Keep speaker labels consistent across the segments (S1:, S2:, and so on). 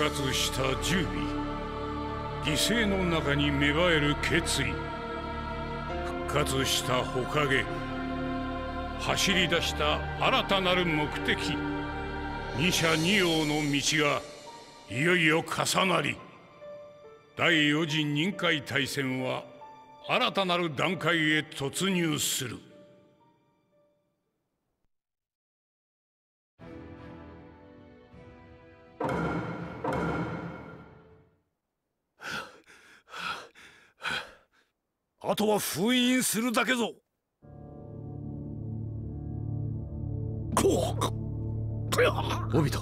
S1: 活した十尾、犠牲の中に芽生える決意、復活した火影、走り出した新たなる目的、二者二様の道がいよいよ重なり、第四次任海大戦は新たなる段階へ突入する。あとは封印するだけぞ。
S2: オビト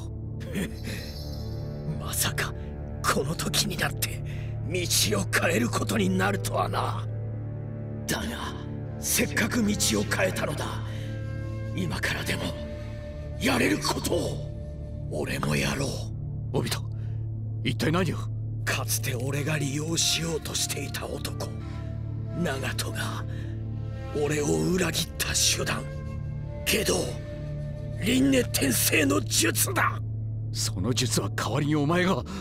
S2: まさかこの時になって道を変えることになるとはな。だがせっかく道を変えたのだ。今からでもやれることを俺もやろう。
S3: オビト、一体何を？
S2: かつて俺が利用しようとしていた男長門が俺を裏切った手段、けど輪廻転生の術だ。
S3: その術は代わりにお前が。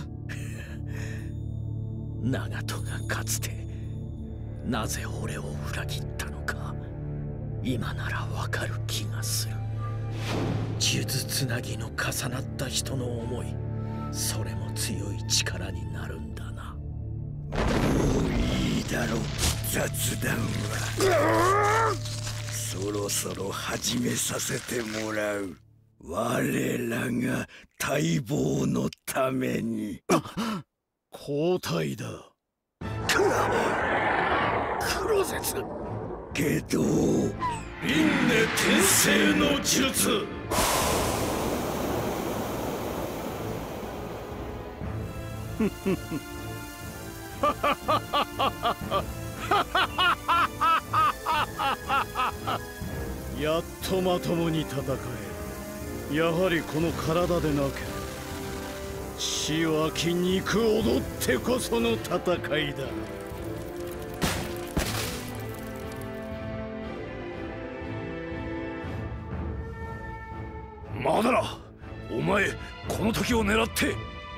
S2: 長門がかつてなぜ俺を裏切ったのか今ならわかる気がする。術つなぎの重なった人の思い、それも強い力になるんだな。もういいだろう、雑談は。そろそろ始めさせてもらう。我らが待望のために。
S3: 交代だ。
S2: 黒絶けど輪廻転生の術。
S3: やっとまともに戦え。やはりこの体でなければ血湧き肉踊ってこその戦いだ。
S1: まだな。お前この時を狙って。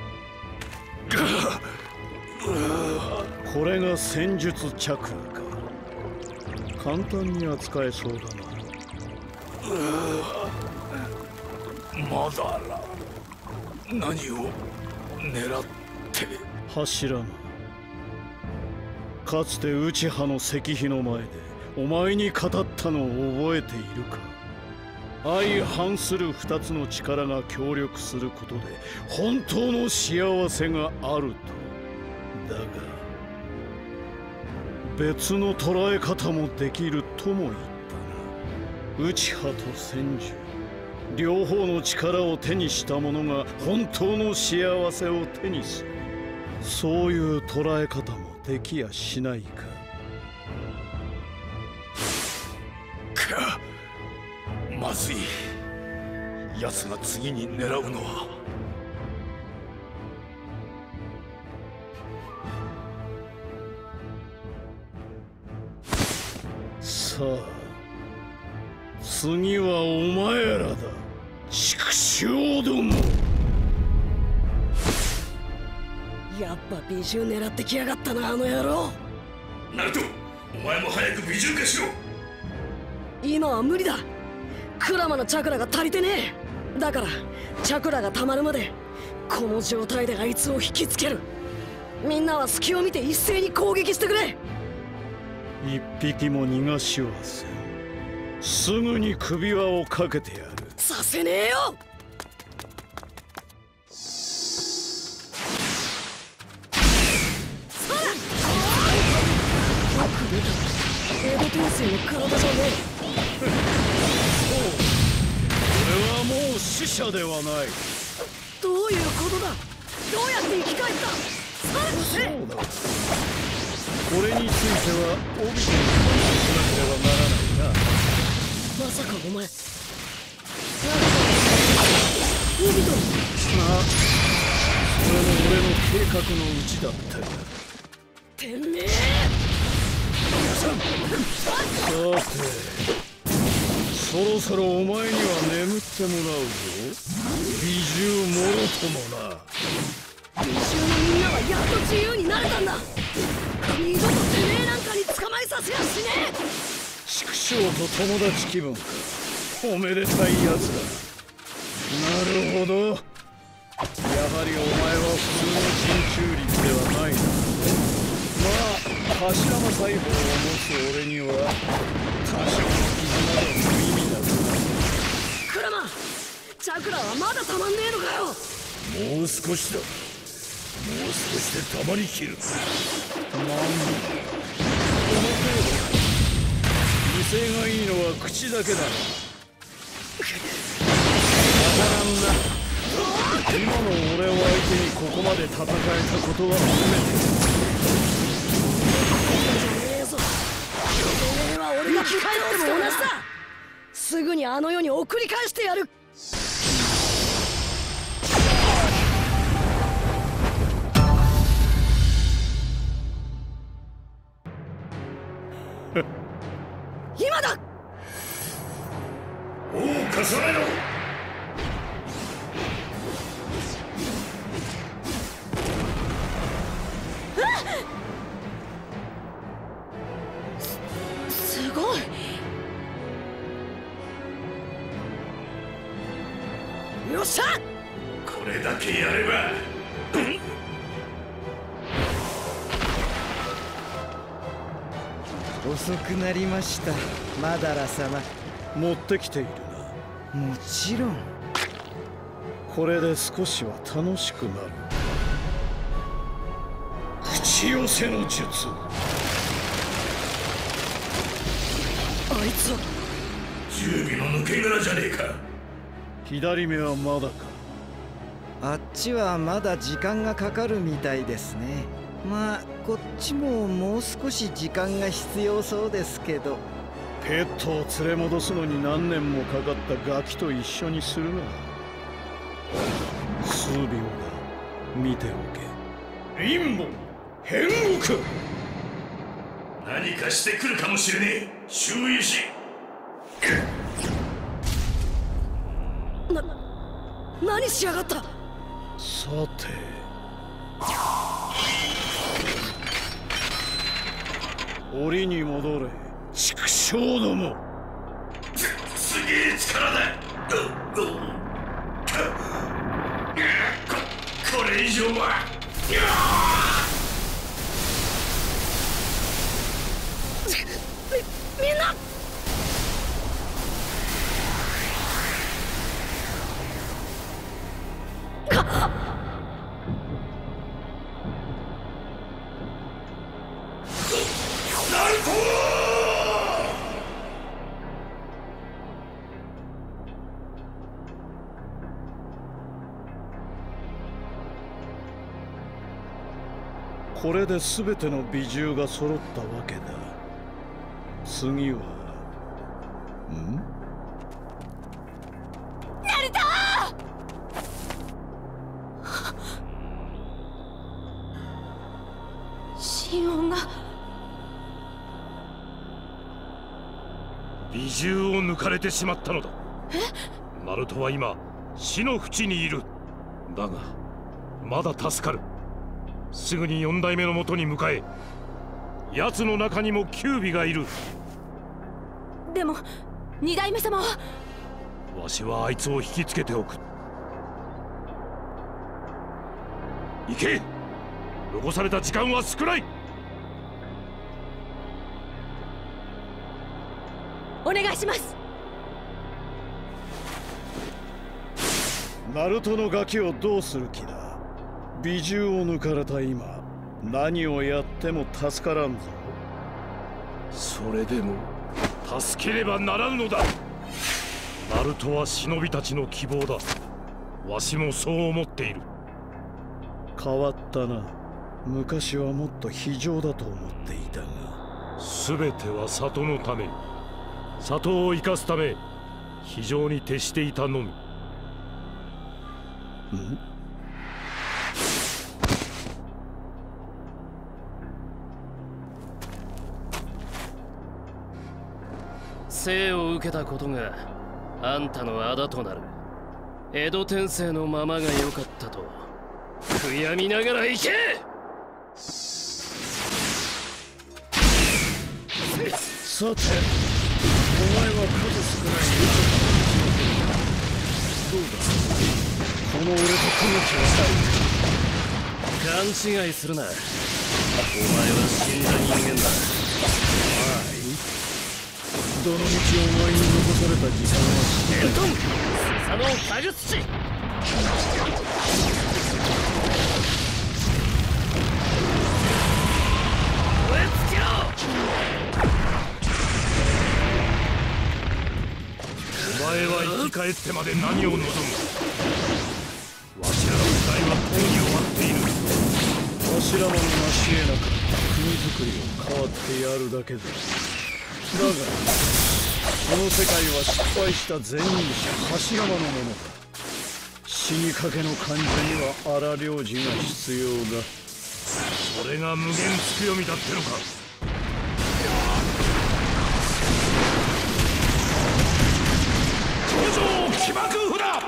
S3: これが戦術チャクラか。簡単に扱えそうだな。
S1: まだら何を狙って。
S3: 柱間、かつて内派の石碑の前でお前に語ったのを覚えているか。相反する二つの力が協力することで本当の幸せがあると。だが別の捉え方もできるとも言ったな。内派と戦術、両方の力を手にした者が本当の幸せを手にする。そういう捉え方もできやしないか。
S1: まずい。奴が次に狙うのは。
S3: さあ次はお前らだ、畜生ども。
S2: やっぱ美獣狙ってきやがったな、あの野郎。
S1: ナルト、お前も早く美獣化しろ。
S2: 今は無理だ。クラマのチャクラが足りてねえ。だからチャクラが溜まるまでこの状態であいつを引きつける。みんなは隙を見て一斉に攻撃してくれ。
S3: 一匹も逃がしはせん。すぐに首輪をかけてやる。
S2: させねえよ。エド天生の体じゃねえ。
S3: 俺はもう死者ではない。
S2: どういうことだ。どうやって生き返った。
S3: そうだ、これについてはオビトに感謝しなければならないな。
S2: まさかお前オビト。
S3: それも俺の計画のうちだったよ。
S2: てめえ。
S3: さてそろそろお前には眠ってもらうぞ、美獣もろともな。
S4: 民衆のみんなはやっと自由になれたんだ。二度とてめえなんかに捕まえさせやしねえ。
S3: 畜生と友達気分か。おめでたいやつだ。なるほど。やはりお前は普通の人中立ではないな。まあ柱の裁縫を持つ俺には多少の絆でも無意味だぞ。
S4: クラマ、チャクラはまだたまんねえのかよ。
S5: もう少しだ。もう少しでたまりきる。
S3: なんだこの程度。威勢がいいのは口だけだな。わからんな。今の俺を相手にここまで戦えたことは初めて。
S4: じゃねえぞ。てめえは俺が帰っても同じだ。すぐにあの世に送り返してやる。今だ。
S5: おう重ねろ。
S4: すごい。よっしゃ。
S5: これだけやれば。
S6: 遅くなりました、マダラ様。
S3: 持ってきているな。
S6: もちろん。
S3: これで少しは楽しくなる。口寄せの術。
S4: あいつは
S5: 十尾の抜け殻じゃねえか。
S3: 左目はまだか。
S6: あっちはまだ時間がかかるみたいですね。まあこっちももう少し時間が必要そうですけど。
S3: ペットを連れ戻すのに何年もかかったガキと一緒にするな。数秒だ。見ておけ。陰謀変国。
S5: 何かしてくるかもしれねえ。周囲し。
S4: 何しやがった。
S3: さて檻に戻れ、畜生ども。
S5: すげえ力だ。これ以上は。
S4: みんな。
S3: これで全ての美獣が揃ったわけだ。次は
S4: ナルトー。心音が。
S5: 美獣を抜かれてしまったのだ。ナルトは今死の淵にいる。だがまだ助かる。すぐに4代目のもとに向かえ。奴の中にもキュービがいる。
S4: でも2代目様は。
S5: わしはあいつを引きつけておく。行け。残された時間は少ない。
S4: お願いします。
S3: ナルトのガキをどうする気だ。美獣を抜かれた今、何をやっても助からんぞ。
S5: それでも助ければならぬのだ。ナルトは忍びたちの希望だ。わしもそう思っている。
S3: 変わったな。昔はもっと非情だと思っていたが。
S5: 全ては里のため、里を生かすため非常に徹していたのみ。
S7: 生を受けたことがあんたの仇となる。江戸天聖のままが良かったと悔やみながら行け。
S3: さて、お前は数少ないどうだ、この俺と組む気は
S7: 勘違いするな。お前は死んだ人間だ。
S3: ない。どの道お前に残された時間は
S7: エルトン、スサノオカグツチ。燃え尽きろ。
S5: お前は生き返ってまで何を望む。わしらの時代はとうに終わっている。
S3: 柱間の成し得なく国づくりを変わってやるだけだ。だがこの世界は失敗した前任者柱間のものだ。死にかけの患者には荒療治が必要だ。
S5: それが無限つくよみだってのか。頂上騎馬空符だ。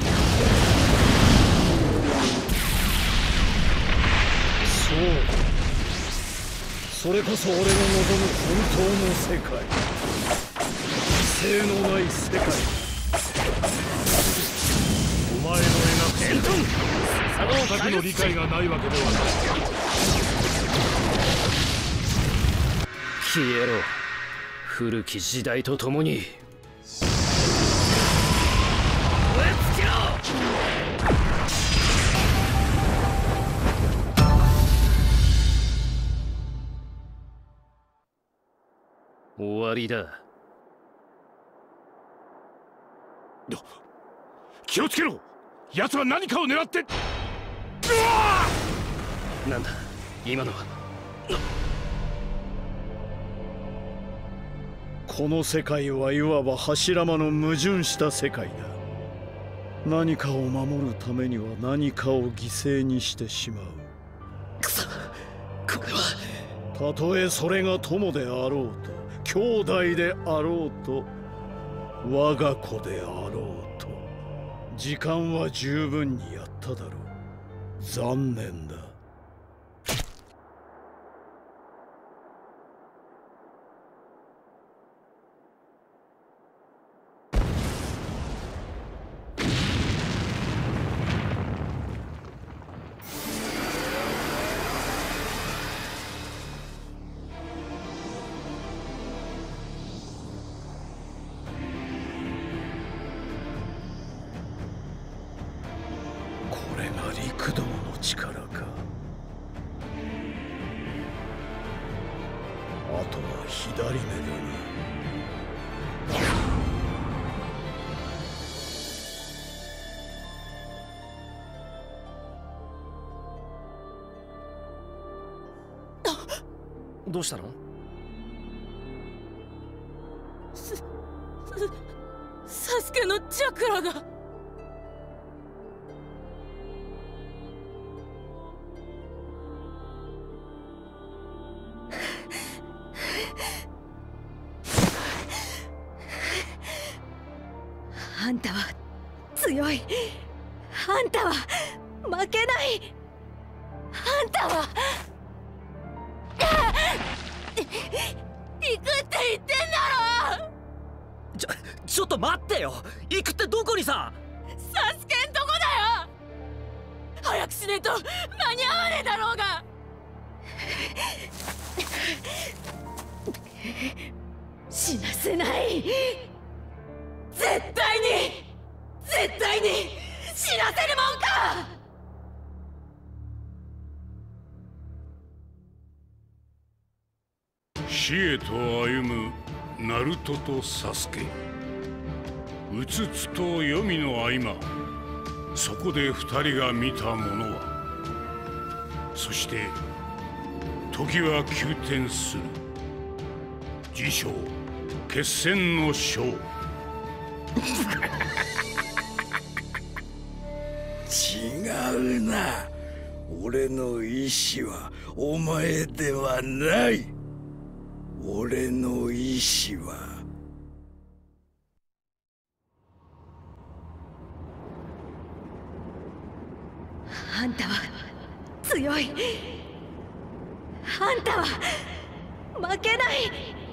S3: そうだ、それこそ俺の望む本当の世界、犠牲のない世界。
S5: お前の描くエルトン、サノオだけの理解がないわけではない。
S7: 消えろ、古き時代とともに。燃え尽きろ。終わりだ。
S5: 気をつけろ、奴は何かを狙って。
S7: なんだ今のは。
S3: この世界はいわば柱間の矛盾した世界だ。何かを守るためには何かを犠牲にしてしまう。
S2: くそ、これは。
S3: たとえそれが友であろうと兄弟であろうと我が子であろうと、時間は十分にやっただろう。残念だ。これが陸道の力か。あとは左目だな。
S7: どうしたの？
S8: サスケのチャクラが。あんたは強い。あんたは負けない。あんたは行くって言ってんだろ。
S2: ちょっと待ってよ。行くってどこにさ。
S8: サスケんとこだよ。早くしねえと間に合わねえだろうが。死なせない。絶対に絶対に死なせるもんか。
S1: 死へと歩むナルトとサスケ。うつつと黄泉の合間、そこで二人が見たものは、そして時は急転する。自称決戦の章。
S9: 違うな。俺の意志はお前ではない。俺の意志は
S8: あんたは強い。あんたは負けない。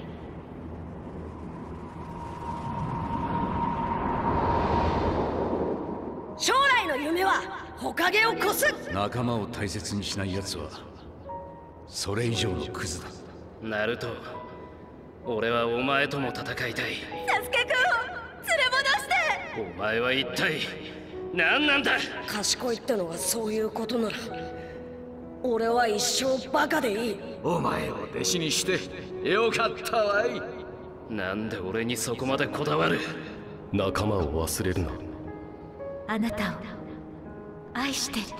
S4: 将来の夢は火影を越す。
S1: 仲間を大切にしない奴はそれ以上のクズだ。
S7: ナルト、俺はお前とも戦いたい。
S8: サスケくんを連れ戻して。
S7: お前は一体何なんだ。
S4: 賢いってのがそういうことなら俺は一生バカでいい。
S2: お前を弟子にしてよかったわい。
S7: なんで俺にそこまでこだわる。
S5: 仲間を忘れるな。
S8: あなたを愛してる。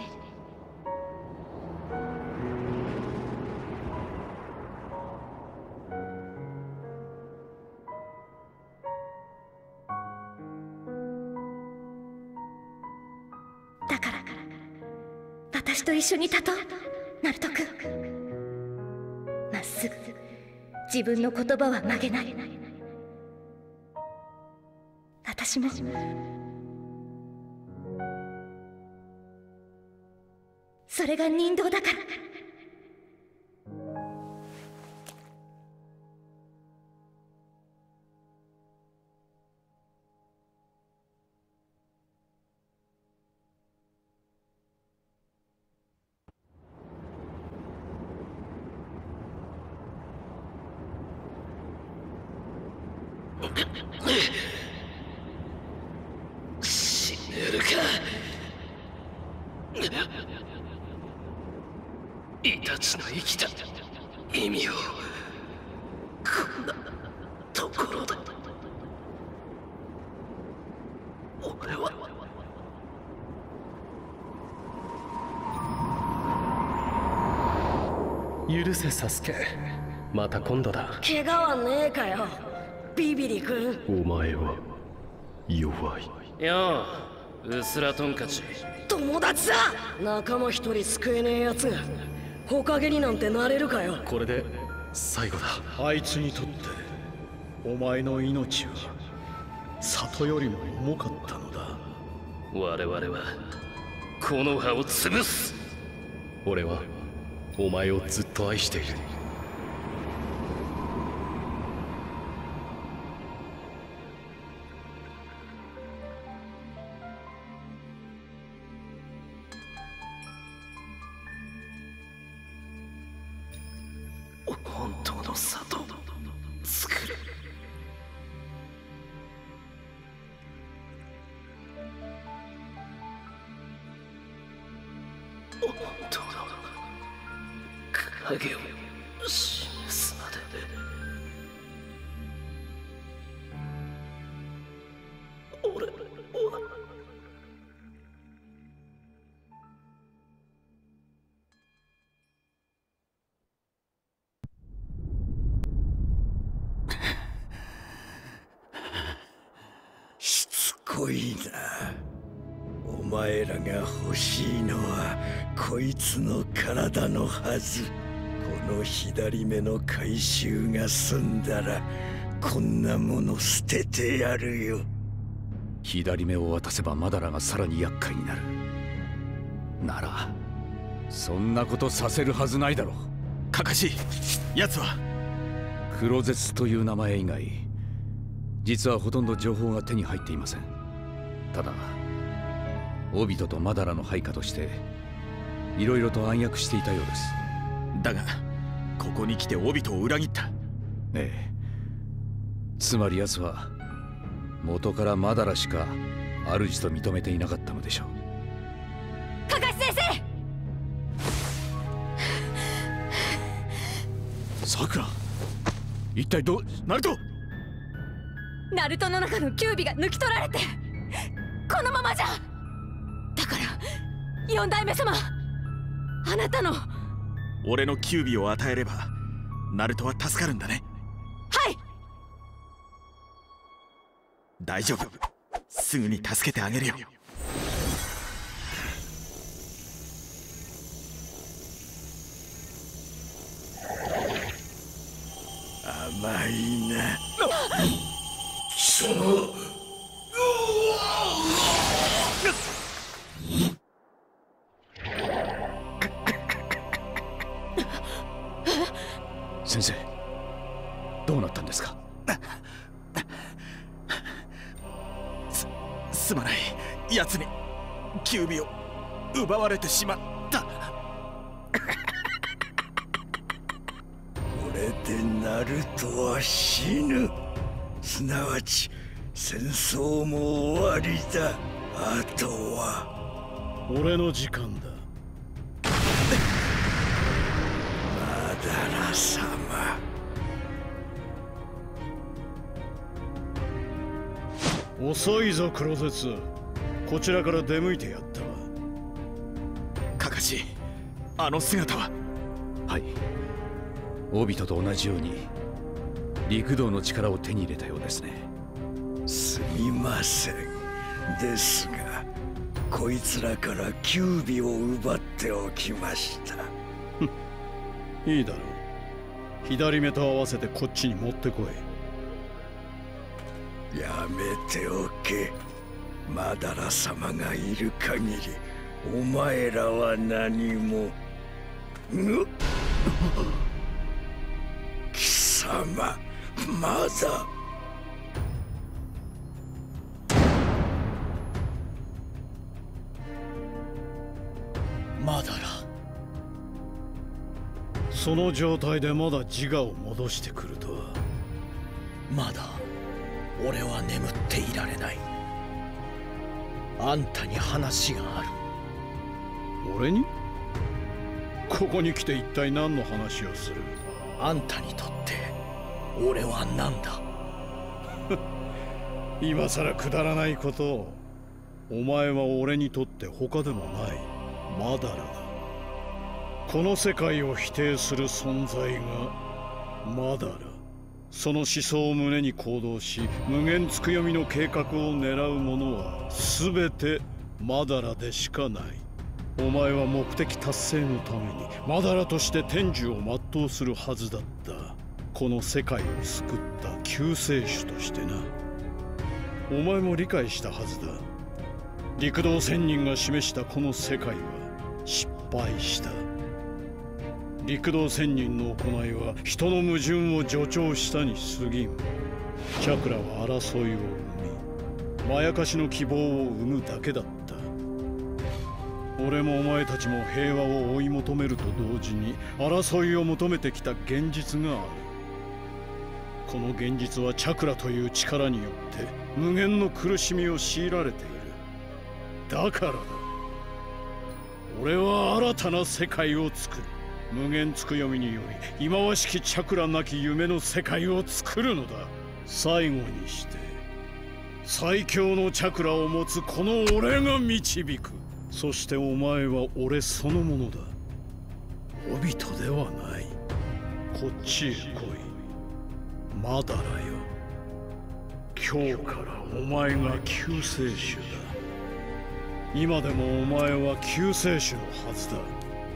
S8: だから私と一緒に立とう、ナルト君。まっすぐ自分の言葉は曲げない。私もそれが人道だから。
S7: 死ねるか。イタチの生きた意味をこんなところで。俺は
S5: 許せサスケ、また今度だ。
S4: 怪我はねえかよビビリ君。
S5: お前は弱い。
S7: よう、うすらトンカチ。
S4: 友達だ。仲間一人救えねえやつが火影になんてなれるかよ。
S5: これで最後だ。
S3: あいつにとってお前の命は里よりも重かったのだ。
S7: 我々はこの葉を潰す。
S5: 俺はお前をずっと愛している。
S7: 本当の里を作る。本当の影を示すまで。俺は
S9: しつこいな。お前らが欲しいのはこいつの体のはず。この左目の回収が済んだらこんなもの捨ててやるよ。
S1: 左目を渡せばマダラがさらに厄介になる。ならそんなことさせるはずないだろう。
S2: カカシ、奴は
S1: 黒絶という名前以外実はほとんど情報が手に入っていません。ただオビトとマダラの配下としていろいろと暗躍していたようです。
S2: だがここに来てオビトを裏切った。
S1: ええ、つまり奴は元からマダラしか主と認めていなかったのでしょう。
S8: カカシ先生。
S1: さくら、一体
S2: ナルト。
S8: ナルトの中のキュービが抜き取られてこのままじゃ。だから4代目様、あなたの。
S2: 俺のキュービを与えればナルトは助かるんだね。
S8: はい。
S2: 大丈夫、すぐに助けてあげるよ。
S9: 甘いな。貴様。
S10: すまない。奴にキュービを奪われてしまった。こ
S9: れでナルトは死ぬ。すなわち戦争も終わりだ。あとは
S3: 俺の時間だ。
S9: マダラ様。
S3: 遅いぞクロゼツ。こちらから出向いてやったわ。
S10: カカシ、あの姿は。
S11: はい、オビトと同じように陸道の力を手に入れたようですね。
S9: すみません。ですがこいつらからキュービを奪っておきました。
S3: いいだろう。左目と合わせてこっちに持ってこ
S9: い。やめておけ。マダラ様がいる限りお前らは何も。貴様まだ。
S2: マダラ。
S3: その状態でまだ自我を戻してくるとは。
S2: まだ俺は眠っていられない。あんたに話がある。
S3: 俺に？ここに来て一体何の話をする？
S2: あんたにとって俺は何だ？
S3: 今さらくだらないことを。お前は俺にとって他でもないマダラだ。この世界を否定する存在がマダラ。その思想を胸に行動し、無限つくよみの計画を狙う者は全てマダラでしかない。お前は目的達成のためにマダラとして天寿を全うするはずだった。この世界を救った救世主としてな。お前も理解したはずだ。陸道仙人が示したこの世界は失敗した。陸道仙人の行いは人の矛盾を助長したに過ぎん。チャクラは争いを生み、まやかしの希望を生むだけだった。俺もお前たちも平和を追い求めると同時に争いを求めてきた現実がある。この現実はチャクラという力によって無限の苦しみを強いられている。だからだ。俺は新たな世界を作る。無限つくよみにより忌まわしきチャクラなき夢の世界を作るのだ。最後にして最強のチャクラを持つこの俺が導く。そしてお前は俺そのものだ。オビトではない。こっちへ来いマダラよ。今日からお前が救世主だ。今でもお前は救世主のはずだ。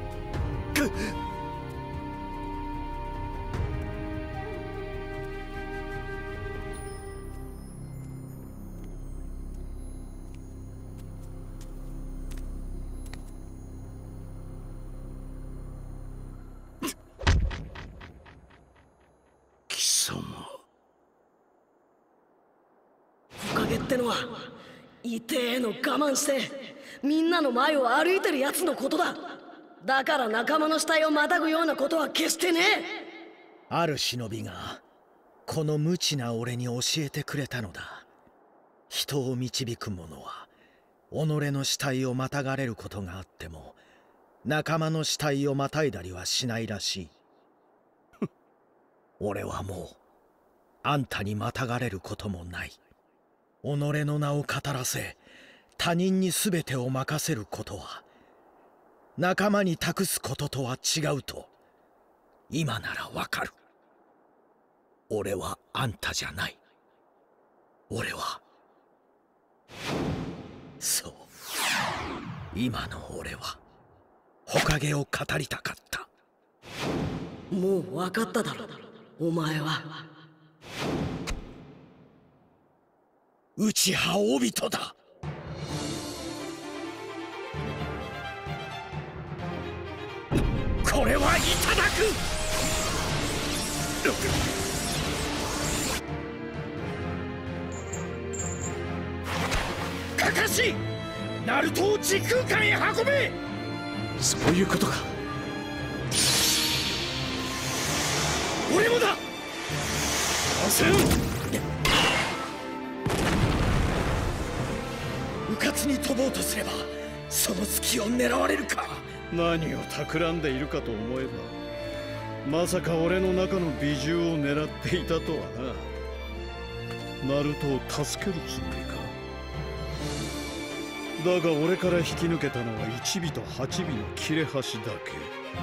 S3: 貴様。
S4: おかげってのは痛えの我慢してみんなの前を歩いてるやつのことだ。だから仲間の死体をまたぐようなことは決してねえ。
S2: ある忍びがこの無知な俺に教えてくれたのだ。人を導く者は己の死体をまたがれることがあっても仲間の死体をまたいだりはしないらしい。俺はもうあんたにまたがれることもない。己の名を語らせ他人に全てを任せることは仲間に託すこととは違うと今ならわかる。俺はあんたじゃない。俺はそう今の俺は火影を語りたかった。
S4: もう分かっただろお前は。
S2: 内派オビトだ。これはいただく。 カカシ、ナルトを時空間へ運べ。
S11: そういうことか。
S2: 俺もだ。うかつに飛ぼうとすればその隙を狙われるか。
S3: 何を企んでいるかと思えば、まさか俺の中の美獣を狙っていたとはな。ナルトを助けるつもりか。だが俺から引き抜けたのは1尾と8尾の切れ端だけ。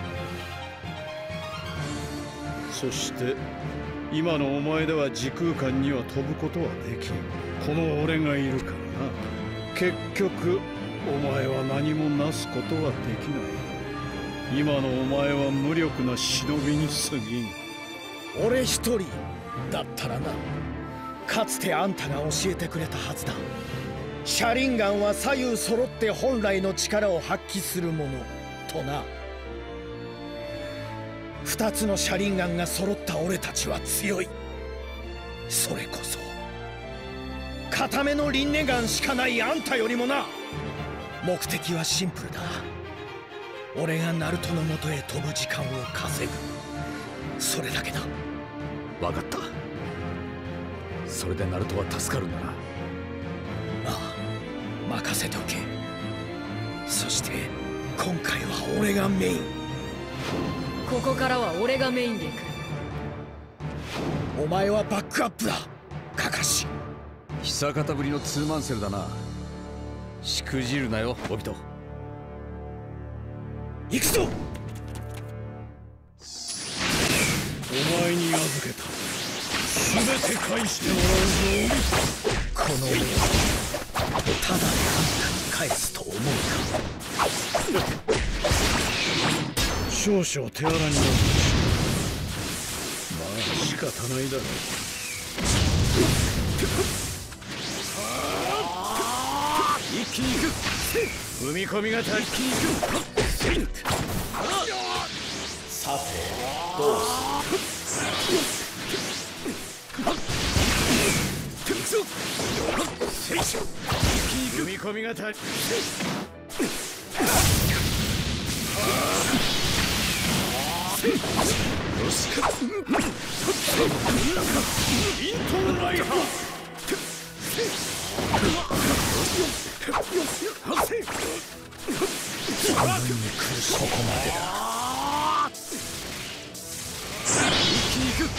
S3: そして今のお前では時空間には飛ぶことはできん。この俺がいるからな。結局お前は何もなすことはできない。今のお前は無力な忍びに過ぎん。
S2: 俺一人だったらな。かつてあんたが教えてくれたはずだ。車輪ガンは左右揃って本来の力を発揮するものとな。2つの車輪ガンが揃った俺たちは強い。それこそ固めの輪廻眼しかないあんたよりもな。目的はシンプルだ。俺がナルトの元へ飛ぶ時間を稼ぐ。それだけだ。
S11: 分かった。それでナルトは助かるんだな。
S2: ああ、任せておけ。そして今回は俺がメイン。
S12: ここからは俺がメインで行く。
S2: お前はバックアップだ、カカシ。
S11: 久方ぶりのツーマンセルだな。しくじるなよ、オビト。
S2: 行くぞ。
S3: お前に預けた全て返してもらうぞ。
S2: この俺をただであんたに返すと思うか。
S3: 少々手荒になるし、まあ仕方ないだろう。
S2: 一気に行く。
S3: 踏み込みが足り。
S2: さてどうする。
S3: 踏み込みが足り。
S2: よしか。イントライハー。ここまでだ。一気に行く。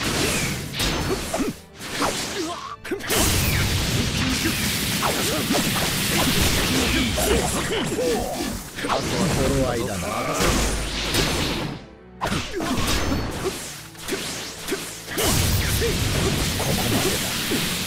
S2: あとは頃合いだな。ここまでだ。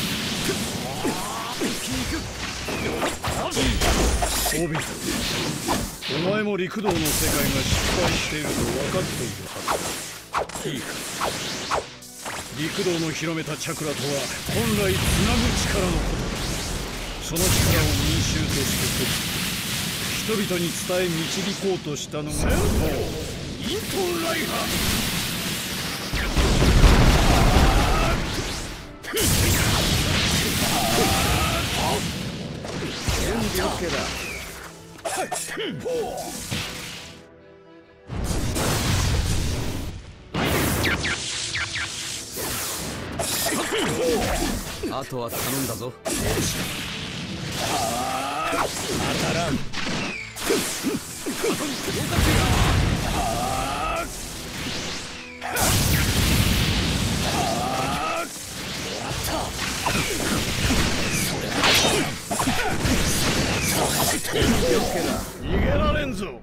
S3: オビト、お前も陸道の世界が失敗していると分かっているはずだ。いいか、陸道の広めたチャクラとは本来つなぐ力のことだ。その力を民衆として人々に伝え導こうとしたのがイントライハー。
S6: 準備 OK だ。
S11: あとは頼んだぞ。
S2: 当たらん。
S3: 逃げられんぞ。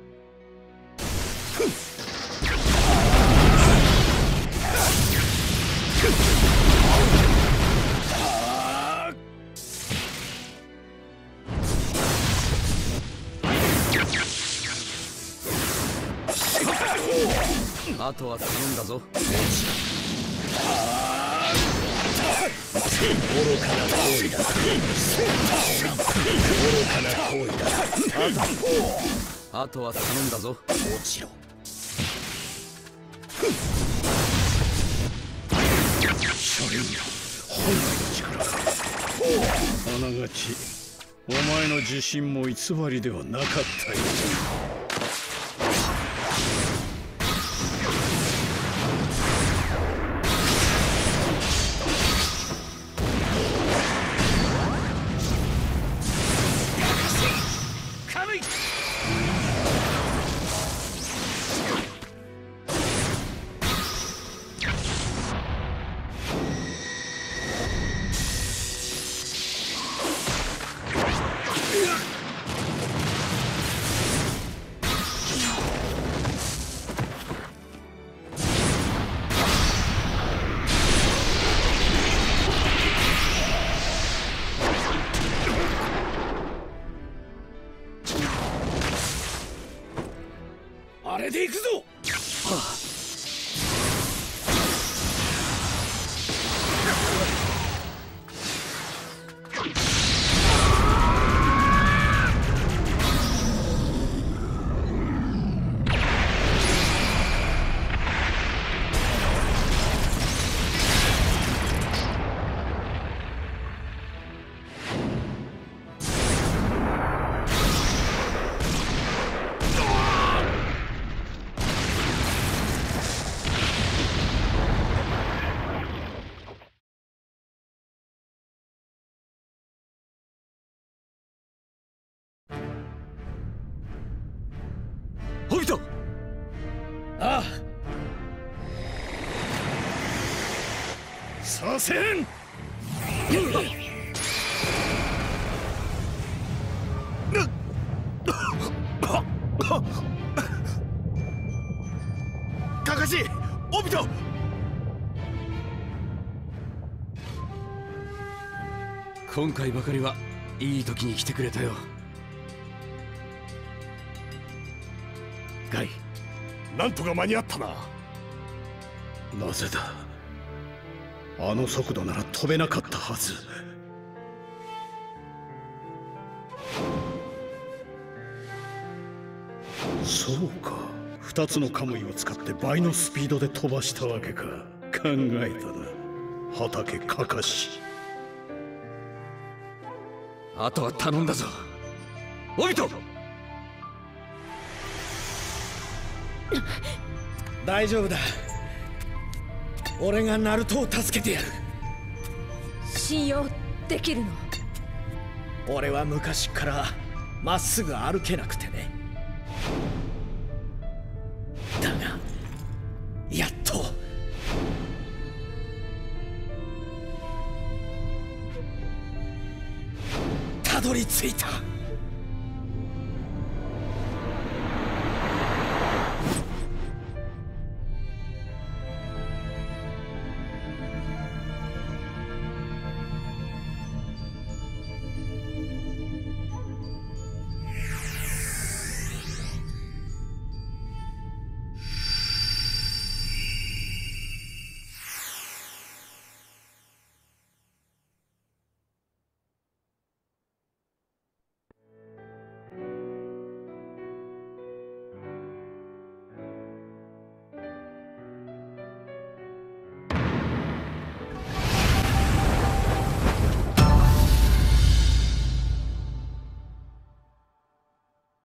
S11: あとは頼んだぞ。
S2: 愚かな行為だ。愚かな行為だ。
S11: あとは頼んだぞ。
S2: 落ちろ。車輪が本来の力か。あながち
S3: お前の自信も偽りではなかったよ。
S7: あれで行くぞ。
S10: ホビト。
S7: ああ、
S10: 左遷。カカシ、オビト。
S11: 今回ばかりはいい時に来てくれたよ。
S10: ガイ、なんとか間に合ったな。
S3: なぜだ。あの速度なら飛べなかったはず。そうか、2つのカムイを使って倍のスピードで飛ばしたわけか。考えたな、畑カカシ。
S11: あとは頼んだぞ、オビト。
S7: 大丈夫だ。俺がナルトを助けてやる。
S12: 信用できるの？
S7: 俺は昔からまっすぐ歩けなくてね。だがやっとたどり着いた。